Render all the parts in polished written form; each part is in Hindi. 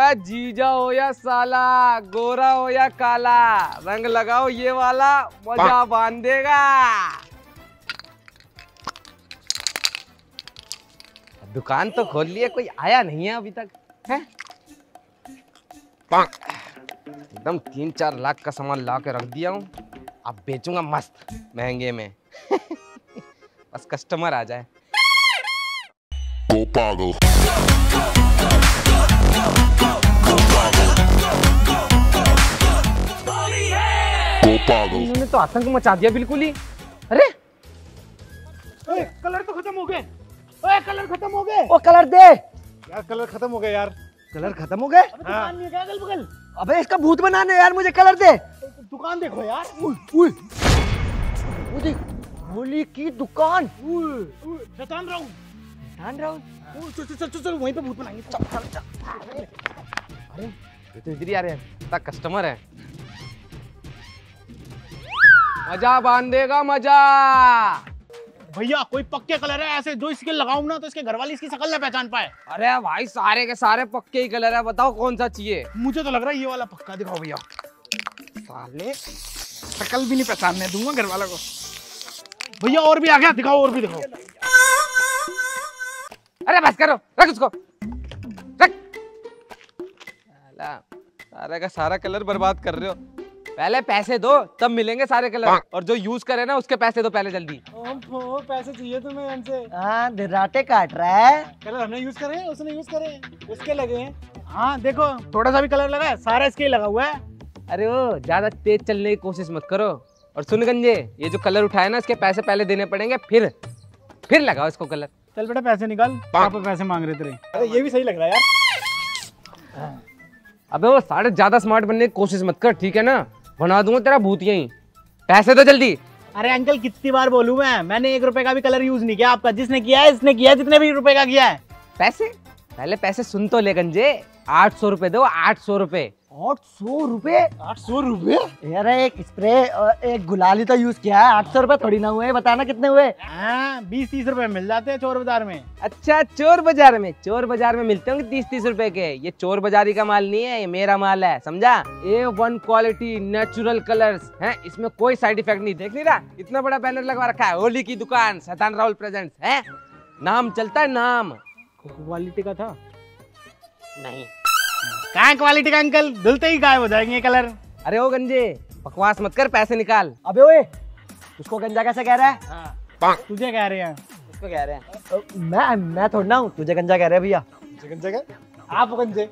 अबे जीजा हो या साला, गोरा हो या काला, रंग लगाओ ये वाला, मजा बांधेगा। दुकान तो खोल ली है, कोई आया नहीं है अभी तक है? एकदम 3-4 लाख का सामान ला के रख दिया हूँ, अब बेचूंगा मस्त महंगे में। बस कस्टमर आ जाए। इन्होंने तो आतंक मचा दिया बिल्कुल ही। अरे कलर तो खत्म हो गए। ओए कलर खत्म हो गए। ओ कलर दे यार, कलर खत्म हो गए यार। कलर खत्म हो गए। दुकान नहीं है क्या अगल बगल? अबे इसका भूत बनाने यार, मुझे कलर दे। दुकान देखो यार। वो देख, होली की दुकान। शैतान राउंड। ध्यान रहो। चल चल चल चल, वहीं पे भूत बनाएंगे। चल चल चल। अरे ये तो इधर ही आ रहे हैं, इतना कस्टमर है। मजा बांधेगा मजा। भैया कोई पक्के कलर है ऐसे जो इसके लगाऊं ना तो इसके घर वाली इसकी शक्ल ना पहचान पाए। अरे भाई सारे के सारे पक्के ही कलर है, बताओ कौन सा चाहिए? मुझे तो लग रहा है ये वाला पक्का। दिखाओ भैया, साले शक्ल भी नहीं पहचानने दूंगा घर वालों को। भैया और भी आ गया, दिखाओ और भी दिखाओ। अरे बस करो, रख उसको रख। सारा का सारा कलर बर्बाद कर रहे हो। पहले पैसे दो तब मिलेंगे सारे कलर, और जो यूज करे ना उसके पैसे दो पहले जल्दी। पैसे चाहिए तुम्हें हमसे? हाँ धर्राटे काट रहा है। कलर हमने यूज करे, उसने यूज करे, उसके लगे हैं। हाँ देखो, थोड़ा सा भी कलर लगा है, सारा इसके ही लगा हुआ है। अरे वो ज्यादा तेज चलने की कोशिश मत करो। और सुन गंजे, ये जो कलर उठाए ना इसके पैसे पहले देने पड़ेंगे, फिर लगाओ इसको कलर। चल बेटा पैसे निकाल, पापा पैसे मांग रहे तेरे। अरे ये भी सही लग रहा है यार। अबे वो साढ़े ज्यादा स्मार्ट बनने की कोशिश मत कर, ठीक है ना? बना दूंगा तेरा भूत यहीं। पैसे दो जल्दी। अरे अंकल कितनी बार बोलूं मैंने 1 रुपए का भी कलर यूज नहीं किया आपका। जिसने किया है इसने किया है, जितने भी रुपए का किया है। पैसे पहले पैसे सुन तो ले गंजे। 800 रुपए दो, 800 रुपए। 800 रुपए? 800 रुपए? यार एक स्प्रे और एक गुलाल ही तो यूज किया है, 800 रुपए थोड़ी ना हुए। बताना कितने हुए? 20-30 रुपए मिल जाते हैं चोर बाजार में। अच्छा चोर बाजार में? चोर बाजार में मिलते होंगे 30-30 रुपए के। ये चोर बाजारी का माल नहीं है, ये मेरा माल है, समझा? A1 क्वालिटी नेचुरल कलर्स हैं, इसमें कोई साइड इफेक्ट नहीं। देख नहीं रहा इतना बड़ा बैनर लगवा रखा है, होली की दुकान शैतान राहुल प्रेजेंट्स है। नाम चलता है नाम। क्वालिटी का था नहीं, कहाँ क्वालिटी का अंकल? धुलते ही गायब हो जाएंगे कलर। अरे ओ गंजे बकवास मत कर, पैसे निकाल। अबे ओए, उसको गंजा कैसे कह रहा है? तुझे कह रहे हैं। उसको कह रहे हैं। मैं थोड़ा ना हूँ, तुझे गंजा कह रहे हैं भैया। गंजा क्या? आप गंजे।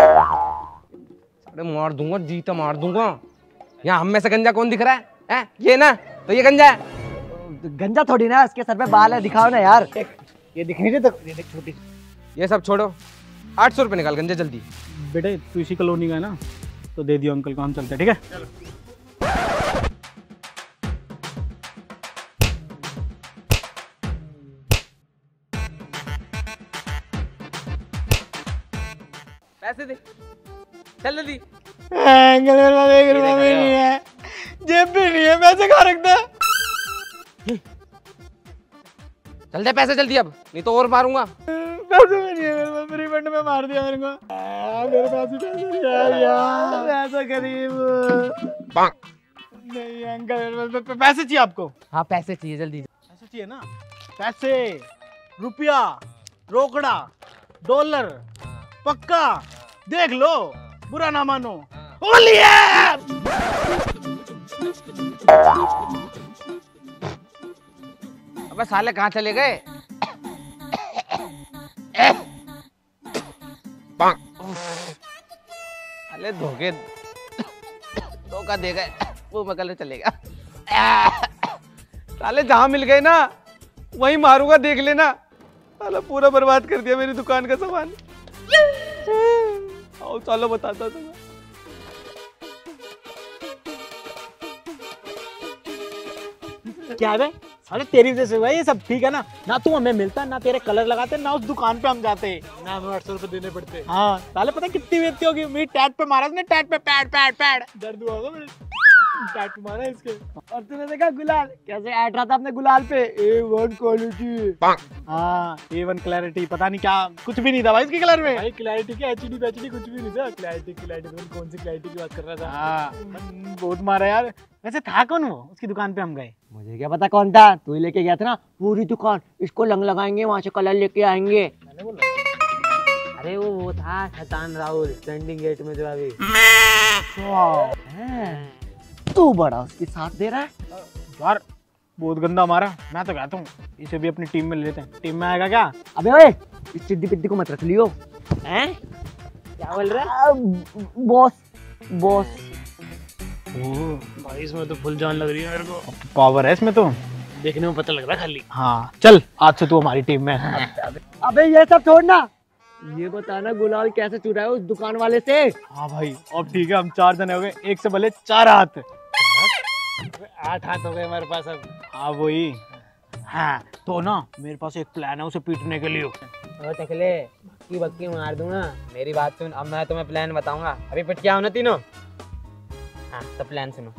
अरे मार दूंगा, जीता मार दूंगा। यहाँ हम में से गंजा कौन दिख रहा है? ये ना तो ये गंजा है। गंजा थोड़ी ना, इसके सर पे बाल है, दिखाओ ना यार। ये दिखनी नहीं तो ये देख छोटी। ये सब छोड़ो, 800 रुपए निकाल गंजे जल्दी। बेटे तू इसी कॉलोनी का है ना, तो दे दियो अंकल को, हम चलते हैं ठीक है? पैसे दे, चल जल्दी। अंकल मेरे पास 1 रुपया भी नहीं है, जेब भी नहीं है, पैसे कहाँ रखता है? चल दे पैसे जल्दी अब, नहीं तो और मारूंगा। पैसे भी नहीं है मेरे पास, फ्री फंड में मार दिया मेरे को। मेरे पास भी पैसे नहीं है यार, ऐसा गरीब। नहीं अंकल मेरे पास पैसे चाहिए आपको। हाँ पैसे चाहिए जल्दी। पैसे चाहिए ना? पैसे, रुपया, रोकड़ा, डॉलर, पक्का, देख लो, बुरा ना मानो। होली है। अबे साले कहाँ चले गए? अरे धोखा दे गए, वो मकल चलेगा। साले जहाँ मिल गए ना वहीं मारूंगा, देख लेना। साला पूरा बर्बाद कर दिया मेरी दुकान का सामान। आओ चलो बताता तुम्हें। क्या है साले, तेरी वजह से हुआ ये सब, ठीक है ना? ना तू हमें मिलता, ना तेरे कलर लगाते, ना उस दुकान पे हम जाते, ना हमें 800 रुपए देने पड़ते। हाँ साले पता कितनी बेइज्जती होगी मेरी। टैट पे मारा ने, टैट पे पैड पैड पैड, दर्द हुआ होगा मेरे। टैटू मारा है इसके। और तूने देखा गुलाल कैसे ऐड रहा था अपने गुलाल पे, A1 क्वालिटी। हाँ A1 क्लैरिटी, पता नहीं क्या कुछ भी नहीं था भाई इसकी कलर में। भाई क्लैरिटी क्या HD बैचडी कुछ भी नहीं था। क्लैरिटी कौन सी क्लैरिटी की बात कर रहा था। हाँ बहुत मारा यार। वैसे था कौन वो? उसकी दुकान पे हम गए। मुझे क्या पता कौन था, तू ही लेके गया था ना पूरी दुकान, इसको लंग लगाएंगे वहाँ से कलर लेके आएंगे। मैंने बोला अरे वो था शैतान राहुल ट्रेंडिंग गेट में जो अभी। तू बड़ा उसके साथ दे रहा है यार, बहुत गंदा मारा। मैं तो कहता हूँ इसे भी अपनी टीम में ले लेते हैं। टीम में आएगा क्या? अबे ओए, इस चिद्दी पिद्दी को मत रख लियो। हैं? क्या बोल रहा है? बॉस भाई इसमें तो फुल जान लग रही है मेरे को। पावर है इसमें तो, देखने में पता लग रहा है खाली। हाँ चल आज से तू हमारी टीम में है। अबे ये सब छोड़ना, ये बताना गुलाल कैसे चुराया उस दुकान वाले से। हाँ भाई अब ठीक है, हम 4 जने हो गए, एक से भले 4 हाथ। 8 हाथ हो गए हमारे पास अब। हाँ वही। हाँ तो ना मेरे पास एक प्लान है उसे पीटने के लिए। ओ टकले, बक्की बक्की मार दूंगा। मेरी बात सुन, अब मैं तुम्हें प्लान बताऊंगा। अभी पिट क्या होना तीनों। हाँ तो प्लान सुनो।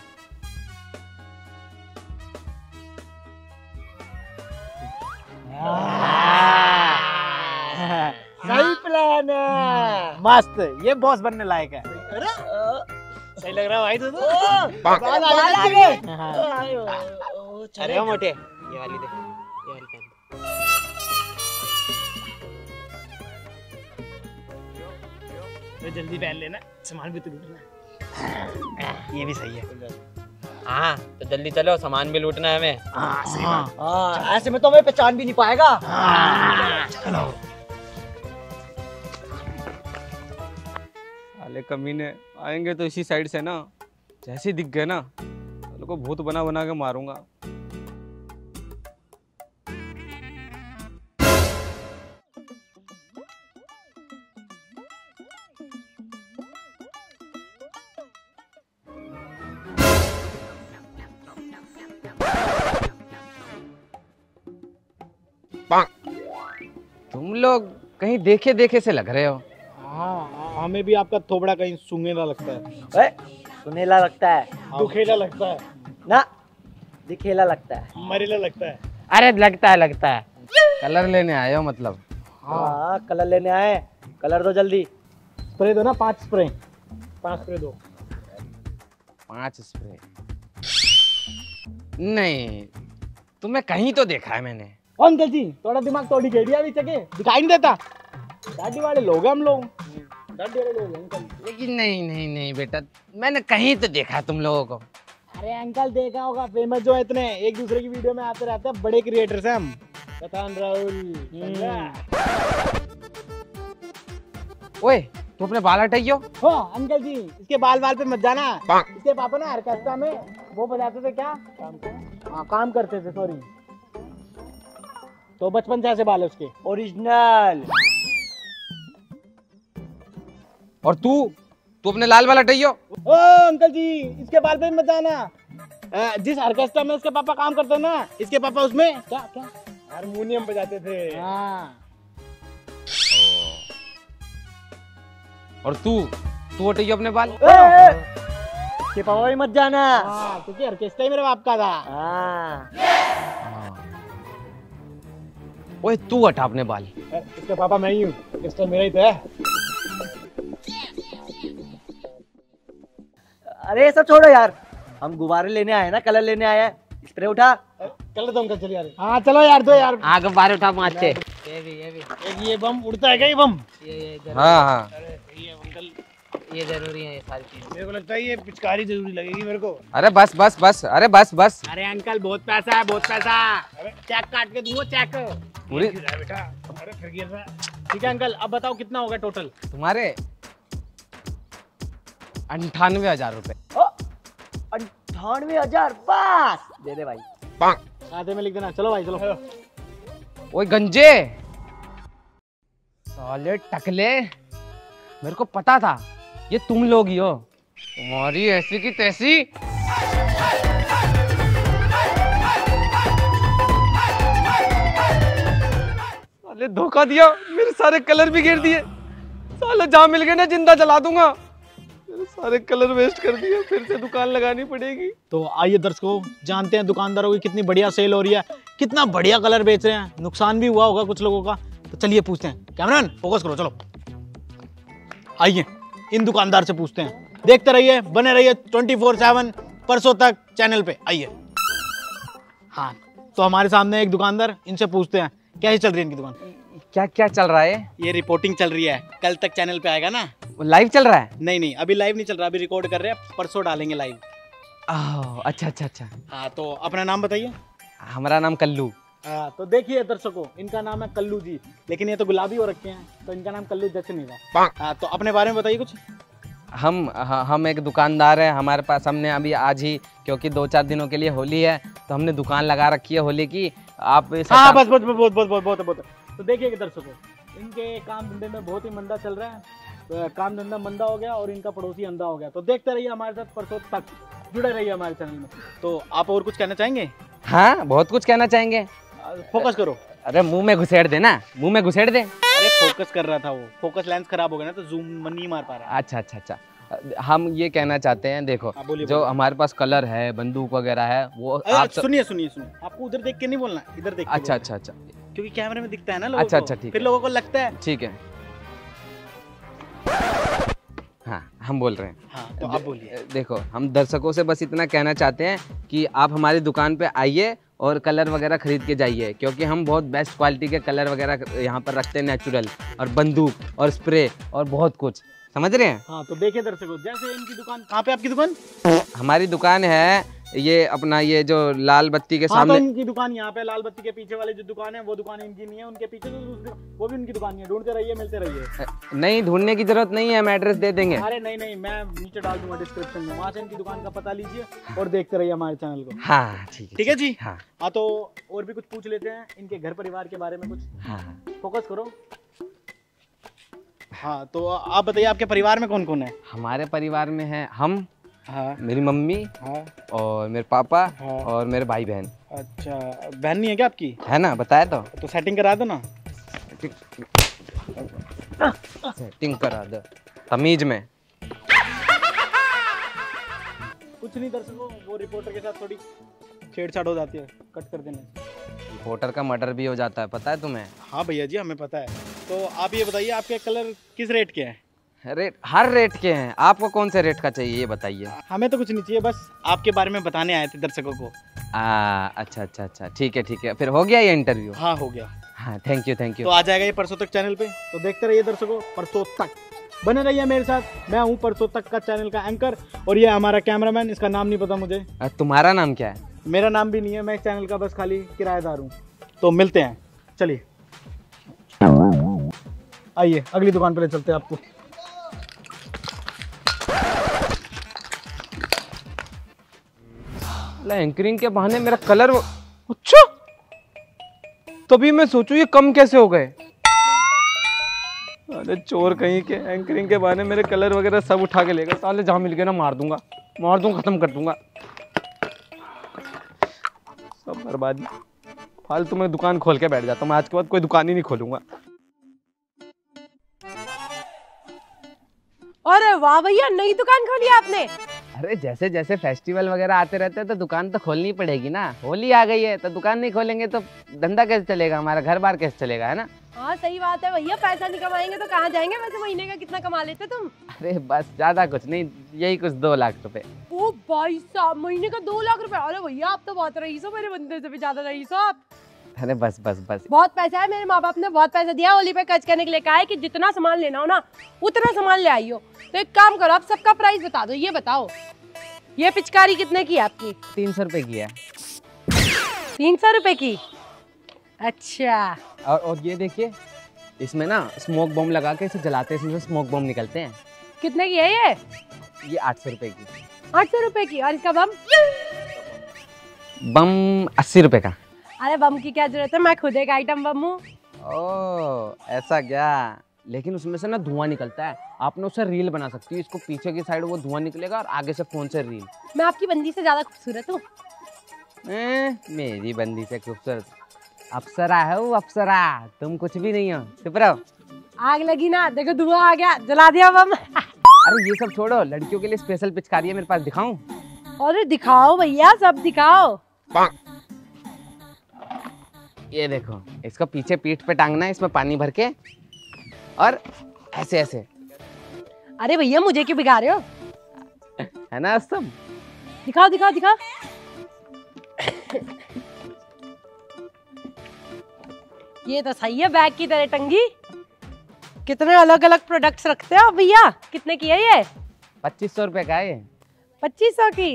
सही प्लान है। मस्त, ये बॉस बनने लायक है। सही लग रहा है भाई तुझे? अरे मोटे, ये वाली देख, ये वाली पहन। तो जल्दी पहन लेना, सामान भी तो लूटना। ये भी सही है। हाँ तो जल्दी चलो, सामान भी लूटना है हमें। हाँ सही बात। हाँ ऐसे में तो हमें पहचान भी नहीं पाएगा। चलो साले कमीने आएंगे तो इसी साइड से ना, जैसे दिख गए ना सालों को भूत बना बना के मारूंगा। तुम लोग कहीं देखे देखे से लग रहे हो। हाँ हमें भी आपका थोबड़ा कहीं सूंघेला लगता है। सुनेला लगता है दुखेला लगता है ना, दिखेला लगता है। मरेला लगता है। अरे लगता है। कलर लेने आए हो मतलब? हाँ कलर लेने आए, कलर दो जल्दी। स्प्रे दो ना, 5 स्प्रे। 5 स्प्रे दो। 5 स्प्रे? नहीं, तुम्हें कहीं तो देखा है मैंने। अंकल जी थोड़ा दिमाग तोड़ी गेड़िया भी चके दिखाई नहीं देता। दाढ़ी वाले लोग हैं हम लोग, दाढ़ी वाले लोग हैं अंकल। लेकिन नहीं बेटा, मैंने कहीं तो देखा तुम लोगों को। अरे अंकल देखा होगा, फेमस जो है इतने, एक दूसरे की वीडियो में आते रहते हैं, बड़े क्रिएटर्स हैं हम। शैतान राहुल। ओए तू अपने बाल हटाइयो। हाँ अंकल जी इसके बाल पे मत जाना। इसके पापा ना ऑर्केस्ट्रा में वो बजाते थे क्या काम करते थे, सॉरी। तो बचपन से ऐसे बाल है उसके ओरिजिनल। और तू अपने लाल बाल हटाइयो। ओ अंकल जी इसके बाल पे मत जाना। जिस ऑर्केस्ट्रा में उसके पापा काम करते हैं ना, इसके पापा उसमें क्या हारमोनियम बजाते थे। हाँ। और तू हटाइयो अपने बाल। के पापा भी मत जाना। हाँ क्योंकि ऑर्केस्ट्रा ही मेरे बाप का था। हाँ ओए तू हटा अपने बाल। इसके पापा मैं ही हूँ, ऑर्केस्ट्रा मेरा ही तो है। अरे ये सब छोड़ो यार, हम गुब्बारे लेने आए ना, कलर लेने आए हैं। स्प्रे उठा। कलर दो अंकल, चलो यार। हाँ चलो यार, दो यार। आगे बाहर उठा मारते। ये बम उड़ता है क्या? ये बम हाँ ये अंकल ये जरूरी है, ये सारी चीजें। मेरे को लगता है ये पिचकारी जरूरी लगेगी मेरे को। अरे बस अरे बस। अरे अंकल बहुत पैसा है, बहुत पैसा। अरे चेक काट के दूंगा, चेक पूरी बेटा। अरे फिर गिर रहा है। ठीक है अंकल, अब बताओ कितना होगा टोटल? तुम्हारे 98,000 रुपए। 98,000 बस दे दे भाई। खाते में लिख देना। चलो भाई चलो। ओए गंजे साले टकले, मेरे को पता था ये तुम लोग ही हो। तुम्हारी ऐसी की तैसी। साले धोखा दिया, मेरे सारे कलर भी गिर दिए। साले जहाँ मिल गए ना जिंदा जला दूंगा। मेरे सारे कलर वेस्ट कर दिए, फिर से दुकान लगानी पड़ेगी। तो आइए दर्शकों, जानते हैं दुकानदारों की कितनी बढ़िया सेल हो रही है, कितना बढ़िया कलर बेच रहे हैं। नुकसान भी हुआ होगा कुछ लोगों का, तो चलिए पूछते हैं। कैमरामैन फोकस करो, चलो आइए इन दुकानदार से पूछते हैं। देखते रहिए, बने रहिए 24/7 परसों तक चैनल पे। आइए। हाँ, तो हमारे सामने एक दुकानदार, इनसे पूछते हैं कैसी चल रही है इनकी दुकान। क्या क्या चल रहा है? ये रिपोर्टिंग चल रही है, कल तक चैनल पे आएगा ना। लाइव चल रहा है? नहीं, अभी लाइव नहीं चल रहा, अभी रिकॉर्ड कर रहे हैं, परसों डालेंगे लाइव। अच्छा अच्छा अच्छा। हाँ, तो अपना नाम बताइए। हमारा नाम कल्लू। हाँ, तो देखिए दर्शकों, इनका नाम है कल्लू जी, लेकिन ये तो गुलाबी हो रखे हैं, तो इनका नाम कल्लू जैसे नहीं था। हाँ, तो अपने बारे में बताइए कुछ। हम एक दुकानदार हैं, हमारे पास हमने अभी आज ही, क्योंकि 2-4 दिनों के लिए होली है, तो हमने दुकान लगा रखी है होली की। आप हाँ, बस बहुत। तो देखिए दर्शकों, इनके काम धंधे में बहुत ही मंदा चल रहा है, तो काम धंधा मंदा हो गया और इनका पड़ोसी अंधा हो गया। तो देखते रहिए हमारे साथ, परसों तक जुड़े रहिए हमारे चैनल में। तो आप और कुछ कहना चाहेंगे? हाँ, बहुत कुछ कहना चाहेंगे। फोकस करो। अरे मुंह में घुसेड़ दे ना, मुंह में घुसेड़ दे। अरे फोकस कर रहा था वो, फोकस लेंस खराब हो गया ना, तो जूम नहीं मार पा रहा। अच्छा। हम ये कहना चाहते हैं, देखो जो हमारे पास कलर है, बंदूक वगैरह है, वो आप सुनिए, आपको उधर देख के नहीं बोलना, इधर देख के। अच्छा, क्योंकि कैमरे में दिखता है ना लोगों को। अच्छा, ठीक फिर लोगों को लगता है। ठीक है। हाँ, हम बोल रहे हैं। हाँ, तो आप बोलिए। देखो, हम दर्शकों से बस इतना कहना चाहते हैं कि आप हमारी दुकान पे आइए और कलर वगैरह खरीद के जाइए, क्योंकि हम बहुत बेस्ट क्वालिटी के कलर वगैरह यहाँ पर रखते हैं, नेचुरल, और बंदूक और स्प्रे और बहुत कुछ, समझ रहे हैं। हाँ, तो देखिए दर्शकों, जैसे इनकी दुकान, कहाँ पे आपकी दुकान? हमारी दुकान है ये अपना, ये जो लाल बत्ती के हाँ, सामने। तो इनकी दुकान यहाँ पे, लाल बत्ती के पीछे वाली जो दुकान है, वो दुकान इनकी नहीं है, उनके पीछे जो दूसरी, वो भी उनकी दुकान है। ढूंढते रहिए, मिलते रहिए। नहीं, ढूंढने की जरूरत नहीं है, हम एड्रेस दे देंगे। अरे नहीं, मैं नीचे डाल दूंगा डिस्क्रिप्शन में, वहाँ से इनकी दुकान का पता लीजिए और देखते रहिए हमारे चैनल को। हाँ, ठीक है जी। हाँ, तो और भी कुछ पूछ लेते हैं इनके घर परिवार के बारे में कुछ। हाँ। फोकस करो। हाँ, तो आप बताइए, आपके परिवार में कौन कौन है? हमारे परिवार में है हम, हाँ, मेरी मम्मी, हाँ, और मेरे पापा, हाँ, और मेरे भाई बहन। अच्छा, बहन नहीं है क्या आपकी? है ना, बताया तो सेटिंग करा दो ना। सेटिंग करा दो तमीज में। कुछ नहीं दर्शकों, वो रिपोर्टर के साथ थोड़ी छेड़छाड़ हो जाती है, कट कर देने। रिपोर्टर का मर्डर भी हो जाता है, पता है तुम्हें? हाँ भैया जी, हमें पता है। तो आप ये बताइए, आपके कलर किस रेट के हैं? रेट हर रेट के हैं, आपको कौन से रेट का चाहिए ये बताइए। हमें तो कुछ नहीं चाहिए, बस आपके बारे में बताने आए थे दर्शकों को। अच्छा, ठीक है। फिर हो गया ये इंटरव्यू? हाँ, हो गया। हाँ, थैंक यू। तो आ जाएगा ये परसों तक चैनल पे, तो देखते रहिए दर्शकों, परसों तक बने रहिए मेरे साथ। मैं हूँ परसों तक का चैनल का एंकर, और ये हमारा कैमरामैन, इसका नाम नहीं पता मुझे। तुम्हारा नाम क्या है? मेरा नाम भी नहीं है, मैं इस चैनल का बस खाली किराएदार हूँ। तो मिलते हैं, चलिए आइए अगली दुकान पे ले चलते हैं आपको। एंकरिंग के बहाने मेरा कलर अच्छा, तभी मैं सोचूं ये कम कैसे हो गए। अरे चोर कहीं के, एंकरिंग के बहाने मेरे कलर वगैरह सब उठा के ले गए साले। जहां मिल गए ना मार दूंगा, खत्म कर दूंगा, सब बर्बादी। फालतू में दुकान खोल के बैठ जाता हूँ मैं, आज के बाद कोई दुकान ही नहीं खोलूंगा। अरे वाह भैया, नई दुकान खोली आपने। अरे जैसे जैसे फेस्टिवल वगैरह आते रहते हैं तो दुकान तो खोलनी पड़ेगी ना। होली आ गई है तो दुकान नहीं खोलेंगे तो धंधा कैसे चलेगा, हमारा घर बार कैसे चलेगा, है ना। हाँ सही बात है भैया, पैसा नहीं कमाएंगे तो कहाँ जाएंगे। वैसे महीने का कितना कमा लेते तुम? अरे बस ज्यादा कुछ नहीं, यही कुछ 2 लाख रुपए। ओ भाई साहब, महीने का 2 लाख रुपए? अरे भैया आप तो बहुत रईस हो, मेरे बंदे से भी ज्यादा रईस हो आप। अरे बस बहुत पैसा है, मेरे माँ बाप ने बहुत पैसा दिया होली पे खर्च करने के लिए। कहा है कि जितना सामान लेना हो ना उतना सामान ले आइयो। तो एक काम करो, आप सबका प्राइस बता दो। ये बताओ, ये पिचकारी कितने की है आपकी? 300 रुपए की है। 300 रुपए की? अच्छा। और ये देखिए, इसमें ना स्मोक बम लगा के इसे जलाते हैं, इसमें स्मोक बम निकलते हैं। कितने की है ये? ये 800 रुपए की। 800 रुपए की? और इसका बम? बम 80 रुपए का। अरे बम की क्या जरूरत है, मैं खुद एक आइटम बम हूँ। ओह ऐसा क्या? लेकिन उसमें से ना धुआं निकलता है, आपने उससे रील बना सकती है। इसको पीछे की साइड वो धुआं निकलेगा और आगे से फोन से रील। मैं आपकी बंदी से ज्यादा खूबसूरत हूँ। मेरी बंदी से खूबसूरत? अप्सरा है वो, अप्सरा। तुम कुछ भी नहीं हो, चुप रहो। आग लगी ना, देखो धुआं आ गया, जला दिया बम। अरे ये सब छोड़ो, लड़कियों के लिए स्पेशल पिचकारी है मेरे पास, दिखाऊं? अरे दिखाओ भैया, सब दिखाओ। ये देखो, इसको पीछे पीठ पे टांगना है, इसमें पानी भर के, और ऐसे ऐसे। अरे भैया मुझे क्यों बिगा रहे हो? है ना सब? दिखाओ दिखाओ दिखाओ। ये तो सही है, बैग की तरह टंगी। कितने अलग अलग प्रोडक्ट्स रखते हो भैया? कितने की है ये? 2500 रुपए का है ये। 2500 की?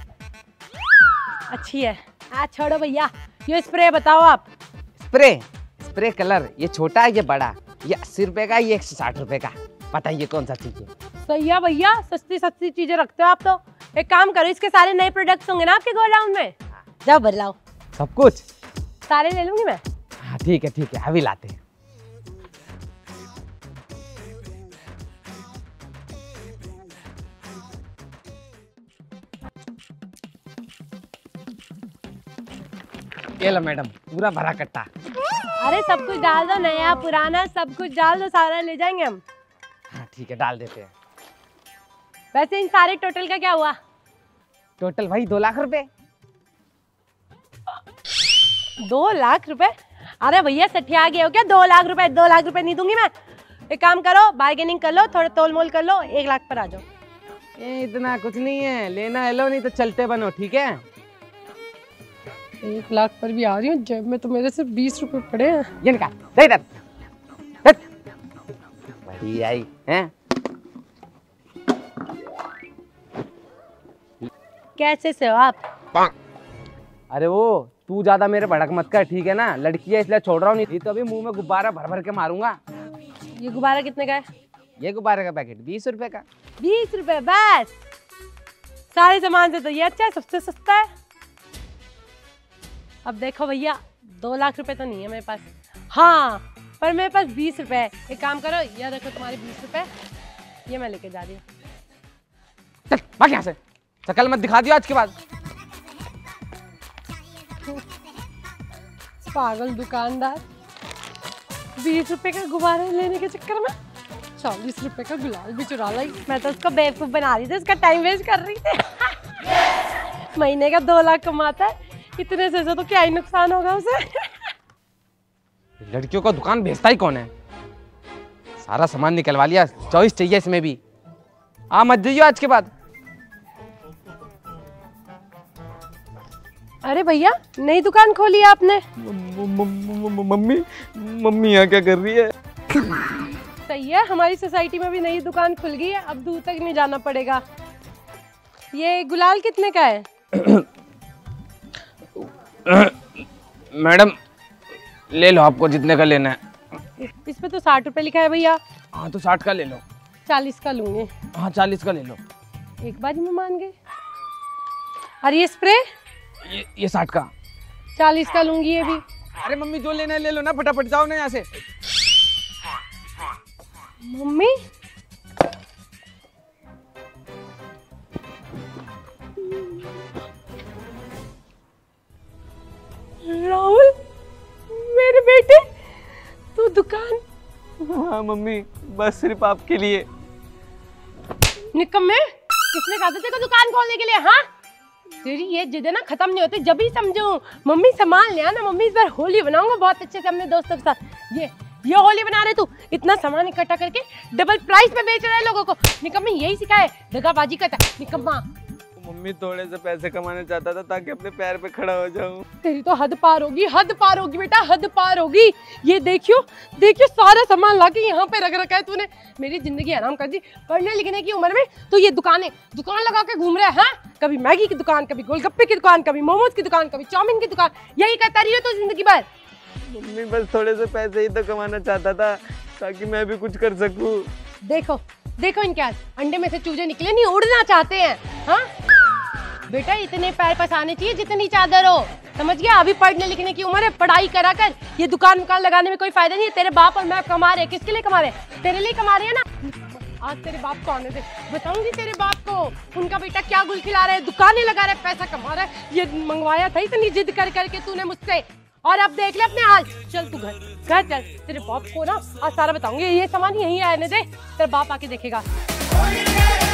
अच्छी है। छोड़ो भैया, ये स्प्रे बताओ आप। स्प्रे कलर, ये छोटा है ये बड़ा, ये 80 रुपए का, ये 160 रुपए का। बताइए कौन सा चाहिए? सही है भैया, सस्ती सस्ती चीजें रखते हो आप तो। एक काम करो, इसके सारे नए प्रोडक्ट्स होंगे ना आपके गोडाउन में, जाओ बदलाओ। सब कुछ सारे ले लूंगी मैं। हाँ ठीक है, अभी लाते हैं। ये लो मैडम, पूरा भरा कट्टा। अरे सब कुछ डाल दो, नया पुराना सब कुछ डाल दो, सारा ले जाएंगे हम। हाँ ठीक है, डाल देते हैं। वैसे इन सारे टोटल का क्या हुआ? टोटल भाई 2 लाख रुपए। 2 लाख रुपए? अरे भैया सठिया गए हो क्या? 2 लाख रुपए? 2 लाख रुपए नहीं दूंगी मैं। एक काम करो, बार्गेनिंग कर लो, थोड़ा तोल मोल कर लो, 1 लाख पर आ जाओ। ये इतना कुछ नहीं है, लेना है लो, नहीं तो चलते बनो, ठीक है? 1 लाख पर भी आ रही हूँ, जेब में तो मेरे सिर्फ 20 रुपए पड़े हैं। ये निकाल, दे इधर। बड़ी आई हैं? कैसे से हो आप? अरे वो तू ज्यादा मेरे भड़क मत कर, ठीक है ना? लड़की है इसलिए छोड़ रहा हूँ, नहीं तो अभी मुंह में गुब्बारा भर भर के मारूंगा। ये गुब्बारा कितने का है? ये गुब्बारे का पैकेट 20 रुपए का। 20 रुपए बस? सारे सामान से तो ये अच्छा है, सबसे सस्ता है। अब देखो भैया, 2 लाख रुपए तो नहीं है मेरे पास, हाँ पर मेरे पास 20 रुपए है। एक काम करो, ये देखो तुम्हारे 20 रुपए, ये मैं लेके जा रही हूँ। चल भाग यहाँ से, शकल मत दिखा दियो आज के बाद। पागल दुकानदार, 20 रुपए का गुब्बारा लेने के चक्कर में 40 रुपए का गुलाल भी चुरा लाई। मैं तो उसको बेवकूफ बना रही थी, उसका टाइम वेस्ट कर रही थी। महीने का 2 लाख कमाता है, इतने से तो क्या ही नुकसान होगा उसे। लड़कियों को दुकान भेजता ही कौन है? सारा सामान निकलवा लिया, चॉइस चाहिए इसमें भी। आ मत जाइयो आज के बाद। अरे भैया, नई दुकान खोली है आपने? मम्मी यहाँ क्या कर रही है? सही है, हमारी सोसाइटी में भी नई दुकान खुल गई है, अब दूर तक नहीं जाना पड़ेगा। ये गुलाल कितने का है? मैडम ले लो, आपको जितने का लेना है। इस पे तो 60 रुपए लिखा है भैया। हाँ तो 60 का ले लो। 40 का लूंगी। हाँ 40 का ले लो। एक बार ही में मान गए। और ये स्प्रे? ये 60 का। 40 का लूंगी ये भी। अरे मम्मी जो लेना है ले लो ना, फटाफट जाओ ना यहाँ से। मम्मी राहुल, मेरे बेटे, तू दुकान? हाँ मम्मी, बस सिर्फ आपके लिए। निकम्मे, किसने कहा था तेरे को दुकान खोलने के लिए? हाँ, तेरी ये जिद ना खत्म नहीं होती, जब ही समझूं। मम्मी सामान ले आना, मम्मी इस बार होली बनाऊंगा बहुत अच्छे से अपने दोस्तों के साथ। ये होली बना रहे तू, इतना सामान इकट्ठा करके डबल प्राइस पे बेच रहे हैं लोगों को। निकम्मे यही सिखाए, दगाबाजी करता निकम्मा। मम्मी थोड़े से पैसे कमाना चाहता था ताकि अपने पैर पे खड़ा हो जाऊं। तेरी तो हद पार होगी, हद पार होगी बेटा, हद पार होगी। ये देखियो देखियो, सारा सामान लाके यहाँ पे रख रखा है तूने। मेरी जिंदगी आराम कर दी। पढ़ने लिखने की उम्र में तो ये दुकान लगा के घूम रहा है। हाँ? कभी मैगी की दुकान, कभी गोलगप्पे की दुकान, कभी मोमोज की दुकान, कभी चाउमीन की दुकान, यही करता रही हो तो जिंदगी भर। मम्मी बस थोड़े से पैसे ही तो कमाना चाहता था ताकि मैं भी कुछ कर सकूं। देखो देखो इनके हाथ, अंडे में से चूजे निकले नहीं, उड़ना चाहते हैं। हाँ बेटा, इतने पैर पसाने चाहिए जितनी चादर हो, समझ गया? अभी पढ़ने लिखने की उम्र है, पढ़ाई करा कर। ये दुकान लगाने में कोई फायदा नहीं है। तेरे बाप और मैं कमा रहे, किसके लिए कमा रहे? तेरे लिए कमा रहे हैं ना। आज तेरे बाप को आने दे, बताऊंगी तेरे बाप को उनका बेटा क्या गुल खिला रहे हैं, दुकानें लगा रहे, पैसा कमा रहा है। ये मंगवाया था इतनी जिद कर करके तूने मुझसे, और अब देख ले अपने हाल। चल तू घर चल। तेरे बाप को ना आज सारा बताऊंगी, ये सामान यहीं आने दे, तेरे बाप आके देखेगा। होली है